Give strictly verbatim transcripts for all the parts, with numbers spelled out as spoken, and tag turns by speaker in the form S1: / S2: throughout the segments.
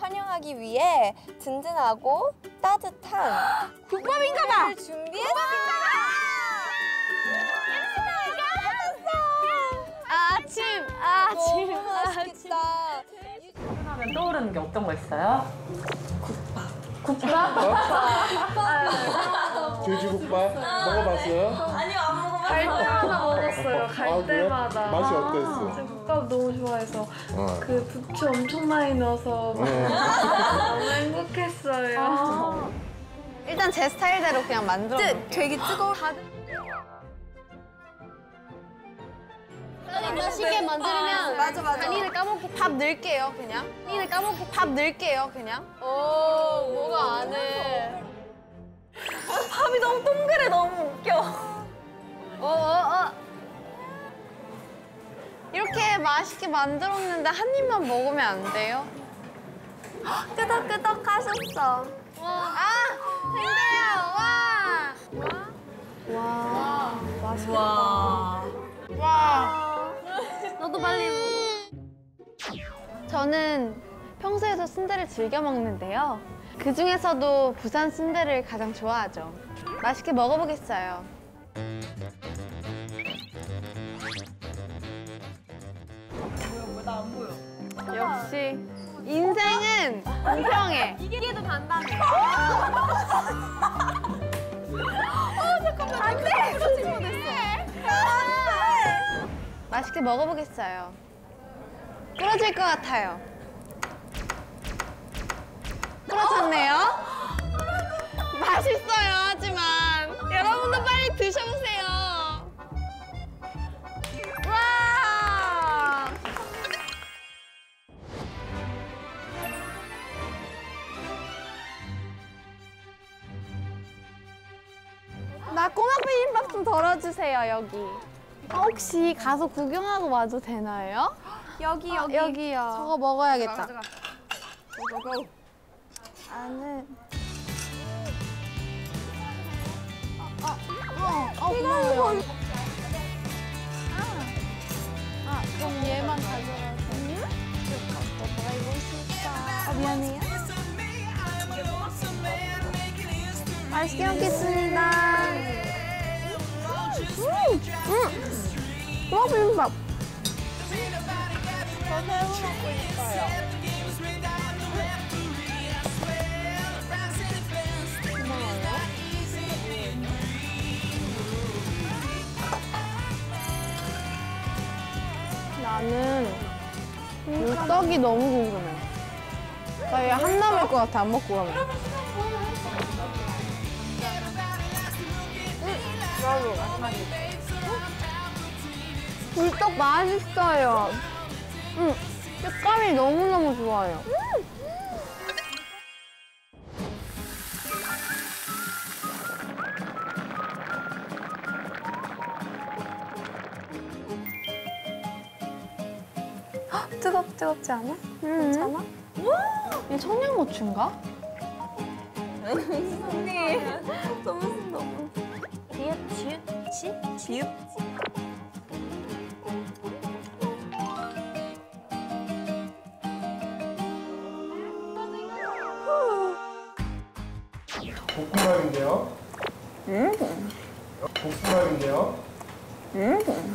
S1: 환영하기 위해 든든하고 따뜻한
S2: 국밥인가봐.
S1: 준비했습니다.
S2: 아침, 아침,
S1: 너무 맛있겠다.
S3: 하면 떠오르는 게 어떤 거 있어요? 국밥.
S4: 돼지국밥 먹어봤어요?
S5: 아니요, 안 먹어봤어요.
S6: 갈 때마다 먹었어요. 갈
S4: 아, 그래?
S6: 때마다.
S4: 맛이 어땠어?
S6: 제가 국밥 너무 좋아해서
S4: 어.
S6: 그 부추 엄청 많이 넣어서 너무 행복했어요.
S2: 아. 일단 제 스타일대로 그냥 만들어 볼게요.
S1: 되게 뜨거워.
S2: 맛있게 만들면
S1: 맞아, 맞아.
S2: 간이를 까먹고 밥 넣을게요, 그냥. 간이를 까먹고 밥 넣을게요, 그냥. 오, 뭐가 안 해.
S5: 밥이 너무 동그래, 너무 웃겨.
S2: 어, 어, 어. 이렇게 맛있게 만들었는데 한 입만 먹으면 안 돼요?
S1: 끄덕끄덕 하셨어.
S2: 아, 힘들어요. 와. 와. 맛있겠다.
S5: 와.
S2: 와. 너도 빨리 먹어. 저는 평소에도 순대를 즐겨 먹는데요. 그 중에서도 부산 순대를 가장 좋아하죠. 맛있게 먹어보겠어요.
S5: 나 안 보여.
S2: 역시 인생은 공평해.
S5: 이게 더 단단해.
S2: 안 돼! 맛있게 먹어보겠어요. 부러질 것 같아요. 부러졌네요. 맛있어요, 하지만. 여러분도 빨리 드셔보세요. 와! 나 꼬막 비빔밥 좀 덜어주세요, 여기. 혹시 가서 구경하고 와도 되나요?
S1: 여기 여기.
S2: 여기요. 저거 먹어야겠다. 고고고. 안은. 어, 어, 어, 고마워요. 아, 아, 그럼 얘만 가져가서. 먹어보고 싶다. 아, 미안해요. 맛있게 먹겠습니다. 음! 음! 꼬막 비빔밥.
S1: 저 새우 먹고 싶어요.
S2: 나는 이 떡이 너무 궁금해. 나 얘 한 남을 것 같아, 안 먹고 가면. 나도. 굴떡 맛있어요. 응, 식감이 너무너무 좋아요.
S1: 헉, 뜨겁 뜨겁지 않아?
S2: 음.
S1: 괜찮아?
S2: 이게 청양고추인가?
S1: 언니 너무 너무. 리액 지읒 지 지읒.
S4: 볶음밥인데요. 음. 볶음밥인데요.
S2: 음.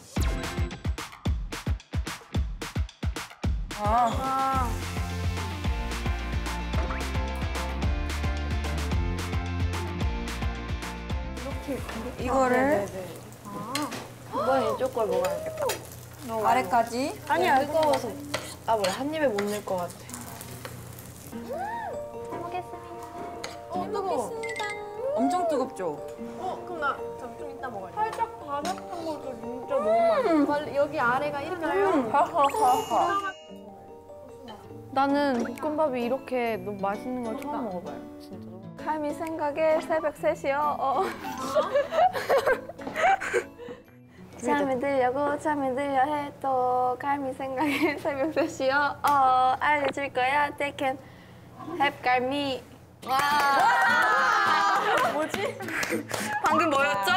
S2: 아.
S1: 이거를
S6: 이번 이쪽 걸 먹어야겠다.
S1: 아래까지.
S6: 아니야, 뜨거워서. 아, 뭐야, 한 입에 못 넣을 것 같아.
S1: 어, 뜨거워.
S5: 엄청 뜨겁죠?
S6: 어, 그럼 나 좀 이따 먹어야 돼. 살짝 바삭한 것도 진짜 너무 맛있어. 여기 아래가 이렇게요? 나는 볶음밥이 이렇게 너무 맛있는 걸 처음 먹어봐요. 진짜 너무.
S1: 칼미 생각에 새벽 세 시요. 어. 잠이 들려고 잠이 들려 해도 칼미 생각에 새벽 세 시요. 어, 알려줄 거야. They can have 갈미.
S2: 와.
S1: 뭐지? 방금 뭐였죠?